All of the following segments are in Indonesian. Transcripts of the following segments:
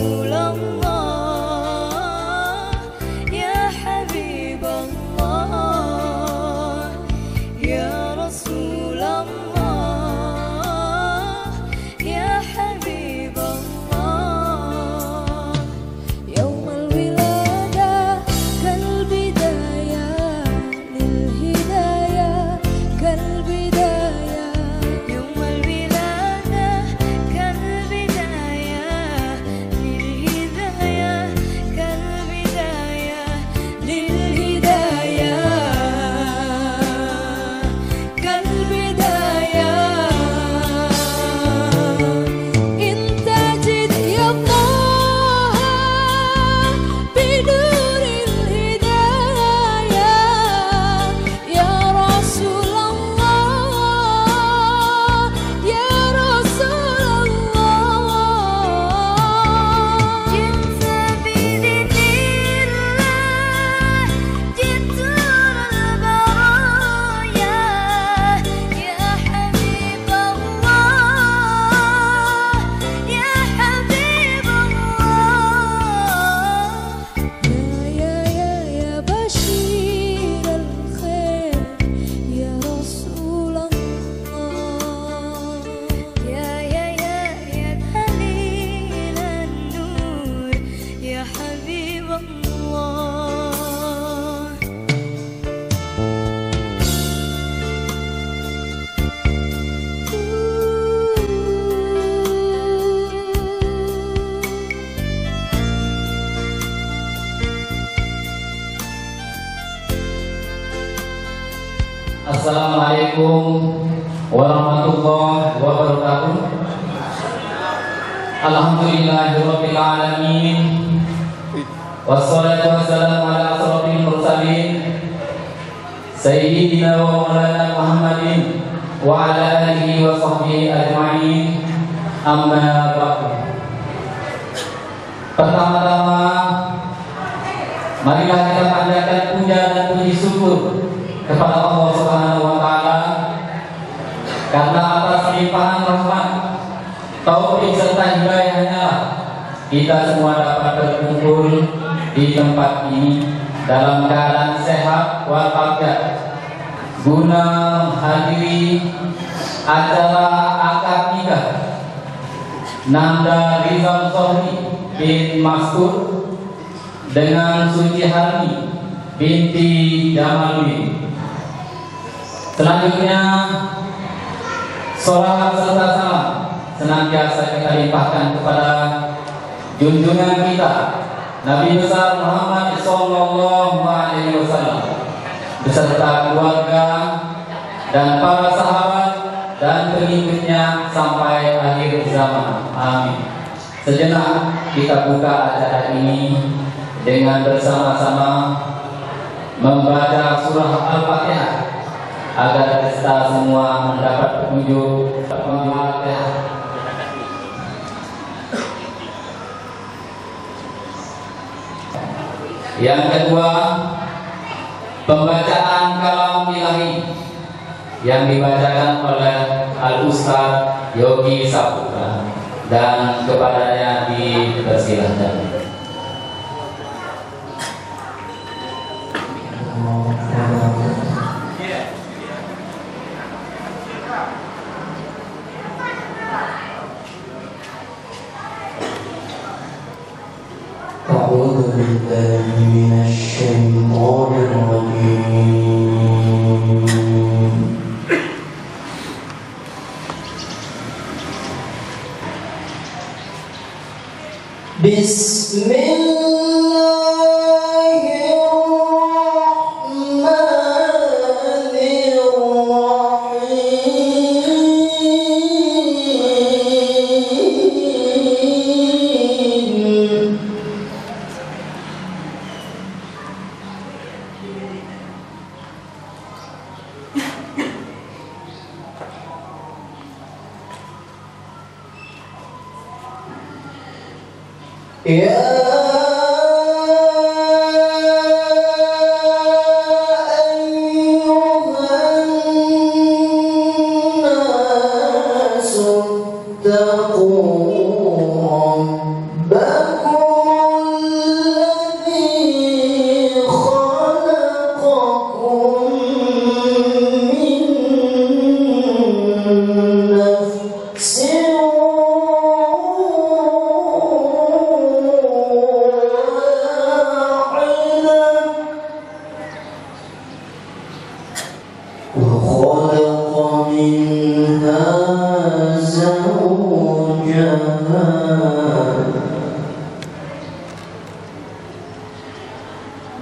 Assalamualaikum warahmatullahi wabarakatuh. Alhamdulillahirabbil alamin. Wassalatu wassalamu ala asrofil mursalin Sayyidina wa maulana Muhammadin wa ala alihi wa sahbihi ajma'in. Amma ba'du. Pertama-tama marilah kita panjatkan puja dan puji syukur kepada Allah Subhanahu wa taala karena atas limpahan rahmat, taufik serta hidayahnya kita semua dapat berkumpul di tempat ini dalam keadaan sehat walafiat guna menghadiri acara akad nikah Nanda Rizal Sohri bin Maskur dengan Suci Harni binti Jamaluddin. Selanjutnya sholawat serta salam senantiasa kita limpahkan kepada junjungan kita Nabi besar Muhammad sallallahu alaihi wasallam beserta keluarga dan para sahabat dan pengikutnya sampai akhir zaman. Amin. Sejenak kita buka acara ini dengan bersama-sama membaca surah Al-Fatihah agar kita semua mendapat petunjuk Al-Fatihah. Yang kedua, pembacaan kalam ilahi yang dibacakan oleh Al-Ustaz Yogi Saputra dan kepadanya dipersilahkan. أعوذ بالله من الشيطان الرجيم بسم الله الرحمن الرحيم يا أيها الناس اتقوا ربكم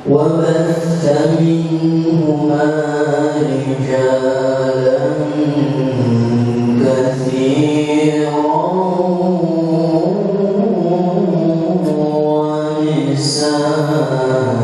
وبث منهما رجالا كثيرا ونساء.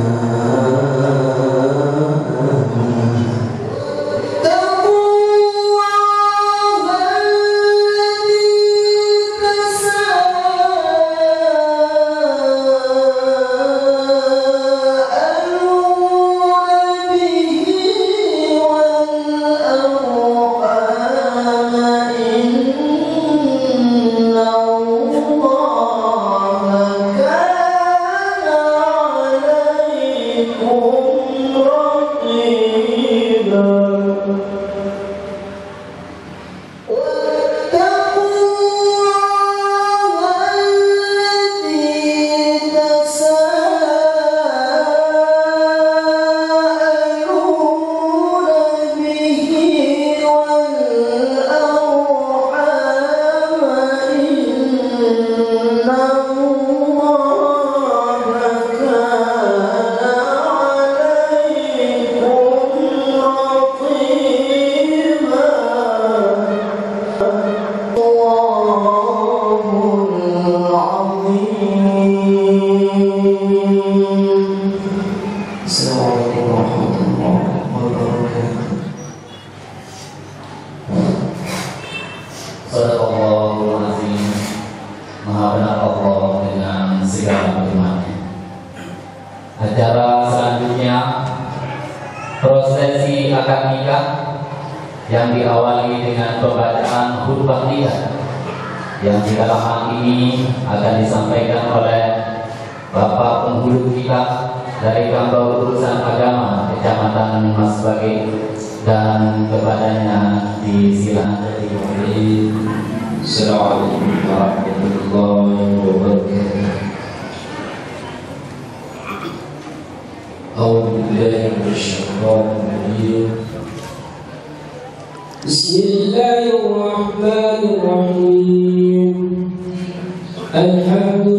Acara selanjutnya prosesi akad nikah yang diawali dengan pembacaan khutbah nikah yang di dalam hal ini akan disampaikan oleh Bapak Penghulu kita dari Kantor Urusan Agama Kecamatan Masbage dan kepadanya disilakan. Assalamualaikum warahmatullahi wabarakatuh. أعوذ بالله من الشيطان الرجيم. بسم الله الرحمن الرحيم. الحمد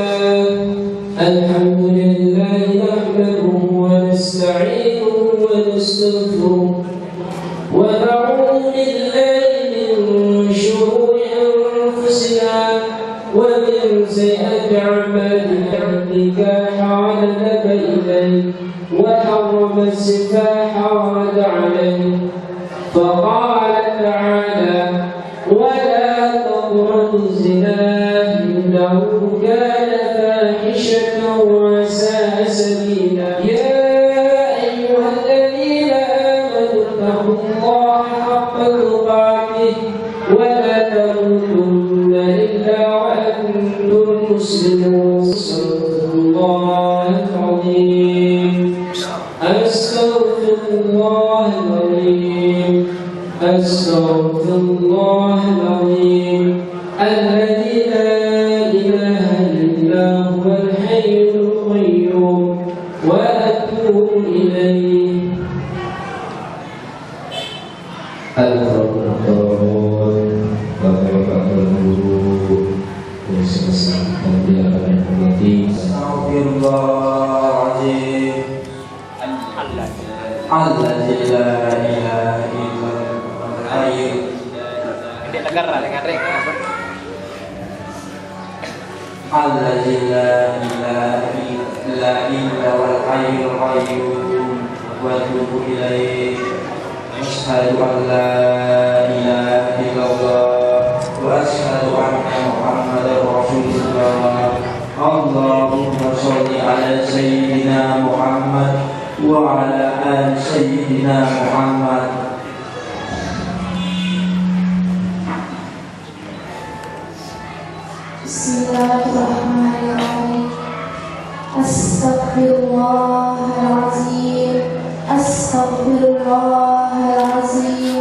لله نحمده ونستعينه ونستغفره ونعوذ بالله من شرور أنفسنا ومن سيئات أعمالنا. النكاح عددك إليه وحرم السفاح ورد عليه فقال تعالى ولا تقربوا الزنا إنه كان فاحشة وساء سبيلا. يا أيها الذين آمنوا اتقوا الله حق تقاته ولا تموتن إلا وأنتم مسلمون. أستغفر الله العظيم أستغفر الله العظيم أستغفر الله العظيم الذي لا إله إلا هو الحي القيوم وأتوب إليه. Alladzi la ilaha illa huwal hayyul qayyum wa atubu ilaih. Asyhadu an la ilaha illallah wa asyhadu anna Muhammadar Rasulullah. Allahumma sholli ala sayyidina Muhammad wa ala ali sayyidina Muhammad. Bismillahirrahmanirrahim. Astaghfirullahalazim. Astaghfirullahalazim.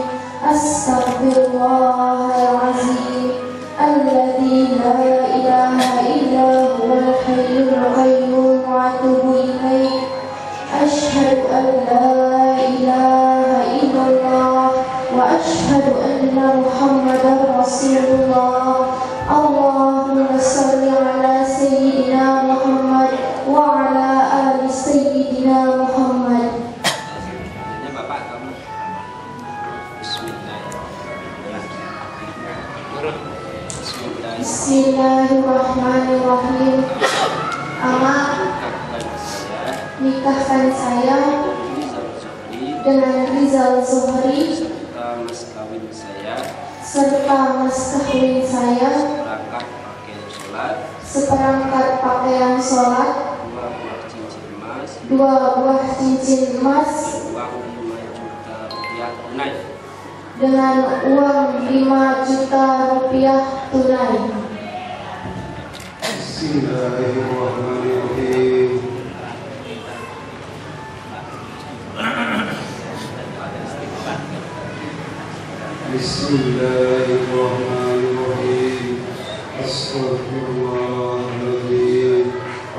Astaghfirullahalazim. Alladzi la ilaha illa huwal hayyul qayyum wa atubu ilaih. Asyhadu an la ilaha illallah wa asyhadu anna Muhammadar Rasulullah. Allahumma salli ala sayyidina Muhammad wa ala ali sayyidina Amat nikahkan saya dengan Rizal Zuhri serta mas kawin saya seperangkat pakaian sholat, 2 buah cincin emas dengan uang 5 juta rupiah tunai. Bismillahirrahmanirrahim. Bismillahirrahmanirrahim. Astaghfirullahaladzim.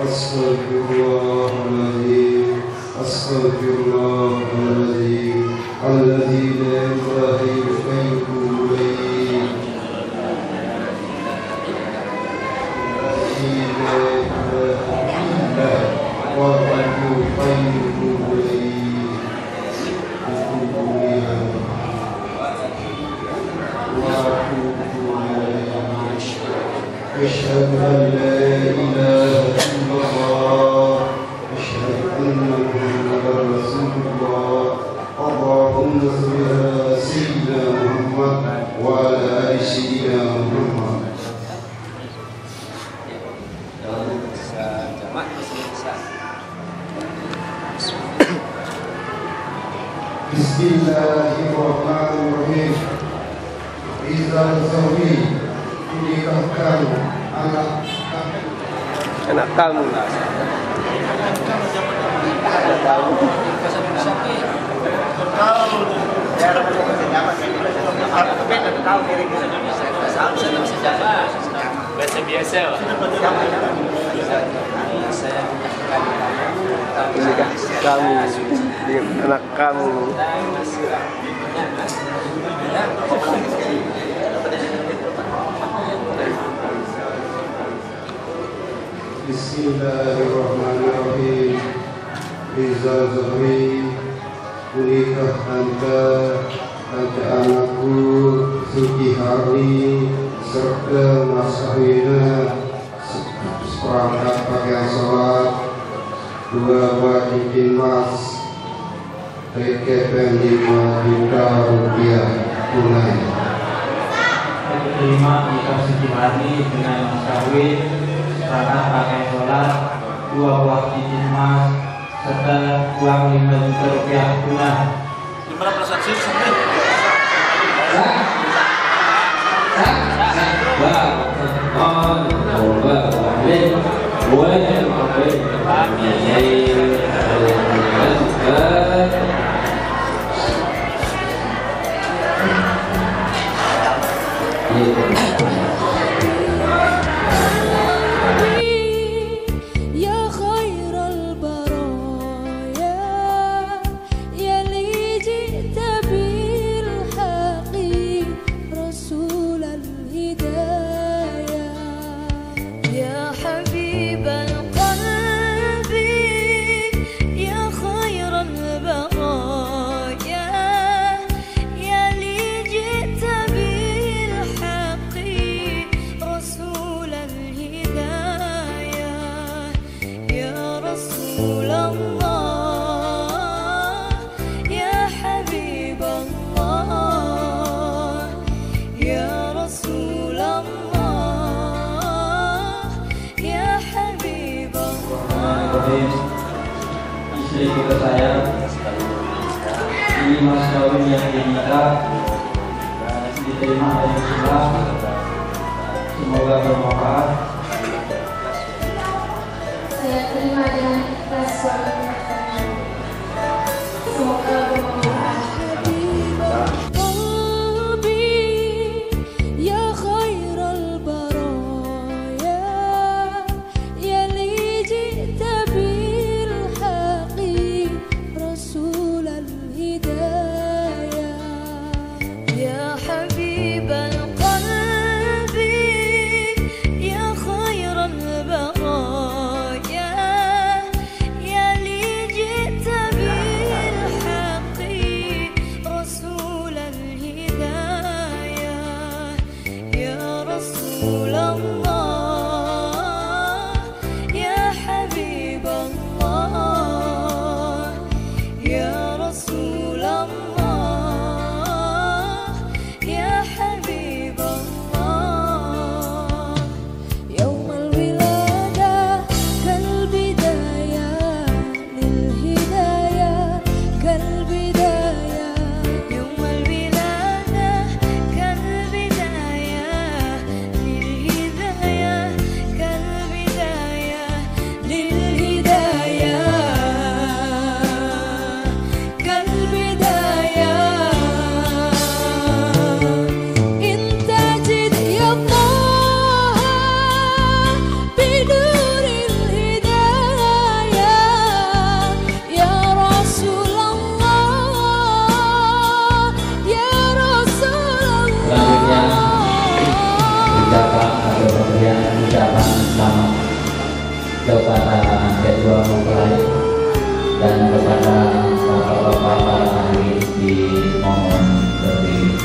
Astaghfirullahaladzim. Astaghfirullahaladzim. Alladzi la ilaha illa huwa. أشهد أن لا إله إلا الله أشهد أن محمدا رسول الله اللهم صل على سيدنا محمد وعلى آل سيدنا محمد. Bismillahirrahmanirrahim. Rizal Zuhri menikahkan anak kamu. Bahasa biasa. Kamu dengan anak kamu. Bismillahirrahmanirrahim. Rizal Zuhri menikahkan tante anakku Suci Harni serta mas kawinnya seperangkat pakaian sholat, 2 buah cincin emas rekepan 5 juta rupiah tunai. Terima nikah Suci Harni dengan mas kawin seperangkat pakaian sholat, 2 buah cincin emas serta uang 5 juta rupiah tunai. Gimana perasaan sih sampai? Istri kita sayang, ini mas kawin yang dinikah diterima oleh Islam, semoga bermanfaat. Saya terima dengan ikhlas suami saya. Semoga bermanfaat. يا حبيب القلب يا kepada kedua mempelai dan kepada bapak-bapak para ahli di mohon berdiri.